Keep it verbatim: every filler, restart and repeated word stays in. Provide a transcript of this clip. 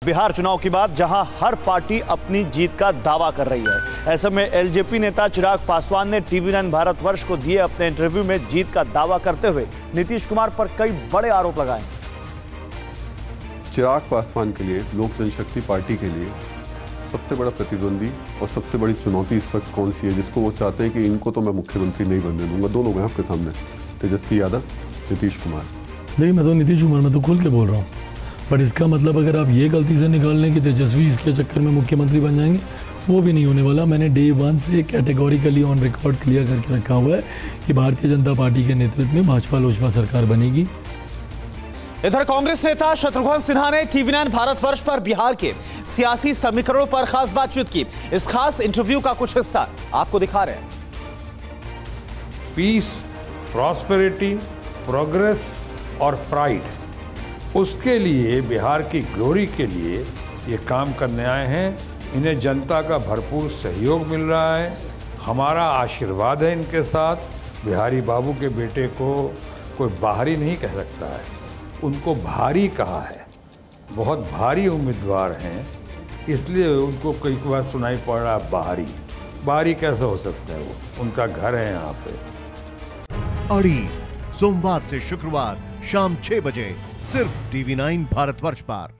बिहार चुनाव की बात, जहां हर पार्टी अपनी जीत का दावा कर रही है। ऐसे में एलजेपी नेता चिराग पासवान ने टीवी नाइन भारतवर्ष को दिए अपने इंटरव्यू में जीत का दावा करते हुए नीतीश कुमार पर कई बड़े आरोप लगाए। चिराग पासवान के लिए, लोक जनशक्ति पार्टी के लिए सबसे बड़ा प्रतिद्वंदी और सबसे बड़ी चुनौती इस वक्त कौन सी है, जिसको वो चाहते हैं कि इनको तो मैं मुख्यमंत्री नहीं बनने दूंगा। दो लोग हैं आपके सामने, तेजस्वी यादव, नीतीश कुमार। नहीं, मैं तो नीतीश कुमार मैं तो खुल के बोल रहा हूँ, पर इसका मतलब अगर आप ये गलती से निकाल लें कि तेजस्वी इसके चक्कर में मुख्यमंत्री बन जाएंगे, वो भी नहीं होने वाला। मैंने डे वन से कैटेगोरिकली ऑन रिकॉर्ड क्लियर करके रखा हुआ है कि भारतीय जनता पार्टी के नेतृत्व में भाजपा लोजपा सरकार बनेगी। इधर कांग्रेस नेता शत्रुघ्न सिन्हा ने टीवी नाइन भारतवर्ष पर बिहार के सियासी समीकरणों पर खास बातचीत की। इस खास इंटरव्यू का कुछ हिस्सा आपको दिखा रहे हैं। पीस, प्रॉस्पेरिटी, प्रोग्रेस और प्राइड, उसके लिए, बिहार की ग्लोरी के लिए ये काम करने आए हैं। इन्हें जनता का भरपूर सहयोग मिल रहा है, हमारा आशीर्वाद है इनके साथ। बिहारी बाबू के बेटे को कोई बाहरी नहीं कह सकता है, उनको भारी कहा है। बहुत भारी उम्मीदवार हैं, इसलिए उनको कई बार सुनाई पड़ रहा है बाहरी। बाहरी कैसे हो सकता है, वो उनका घर है यहाँ पे। अड़ी सोमवार से शुक्रवार शाम छह बजे सिर्फ टीवी नाइन भारतवर्ष पर।